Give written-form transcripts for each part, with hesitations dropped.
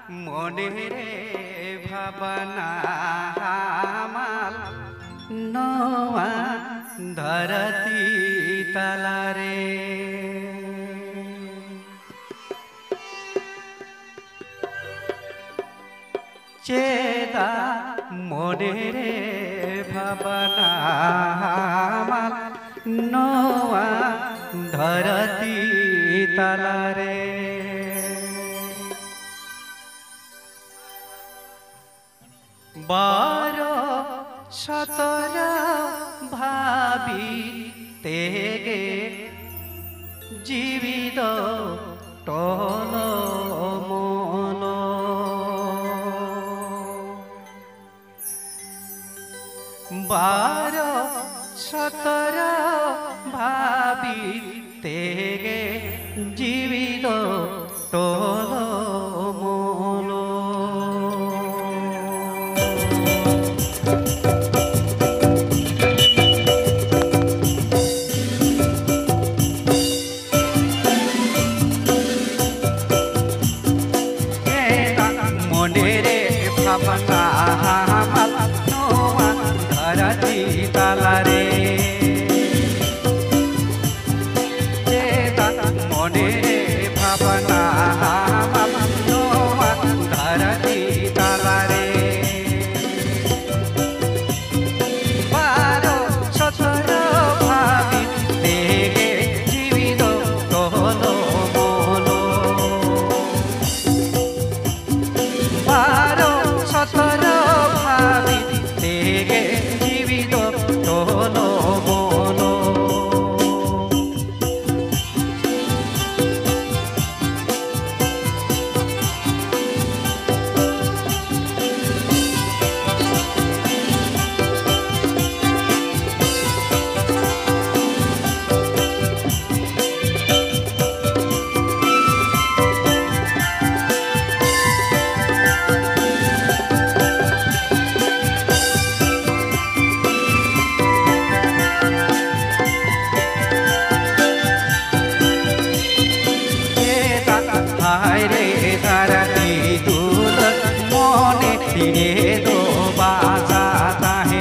মনে রে ভাবনা আমার নওয়া ধরতি তলারে চেদা মনে রে ভাবনা আমার নওয়া ধরতি তলারে বারো সতর ভাবি তেগে জীবিত টল মন বারো সতর ভাবি তেগে জীবিত টল মন মনে রে ভাবনা আমার নওয়া ধরতি তলারে মনে রে ভাবনা আমার নওয়া ধরতি তলারে বারো সতর ভাবি তেগে জীবিত টল মন বারো সতর ভাবি তেগে জীবিত টল মন হায় রে ধরতি দুল মনে দিনে দো বাজা তাহে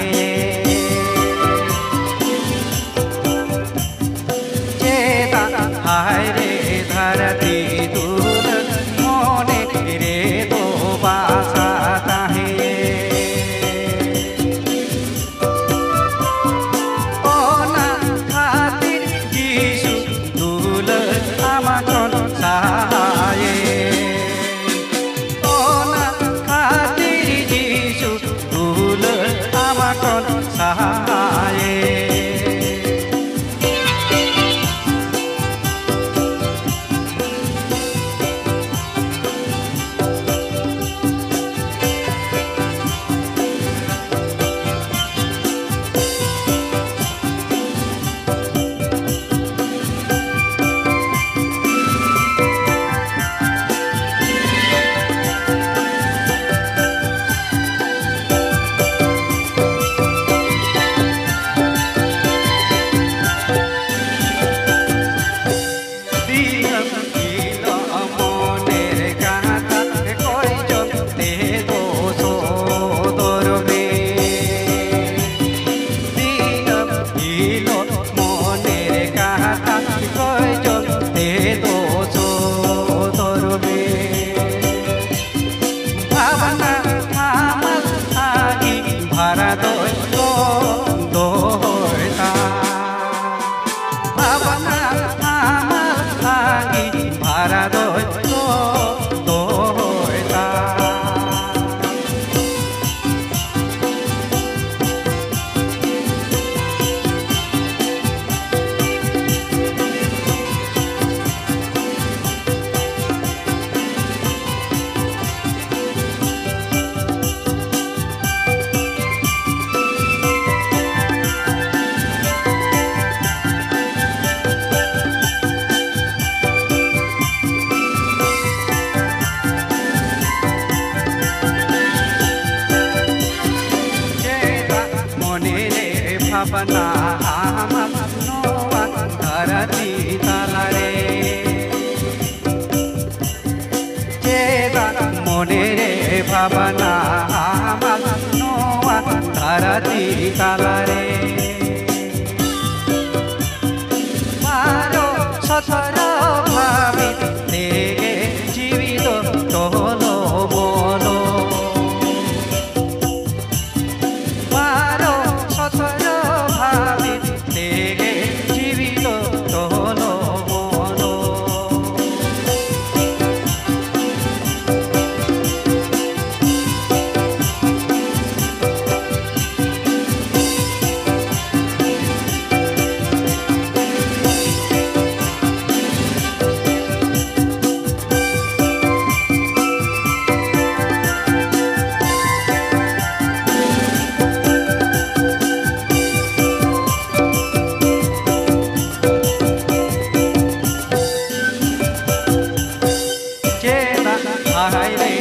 চেতা হায় রে ধরতি দুল মনে রে দো বাজা তাহে ও না খাতির যিশু দুল আমাকন সাহায্য সাহায্য ভাবনা আমার নওয়া ধরতি তলারে চেদা মনে ভাবনা আমার নোয়া ধারাতি কালারে বারো সতর ভাবি থেকে জীবিত টহলো বলো বারো সতর ভাবি থেকে জীবিত টহলো বলো হাই রে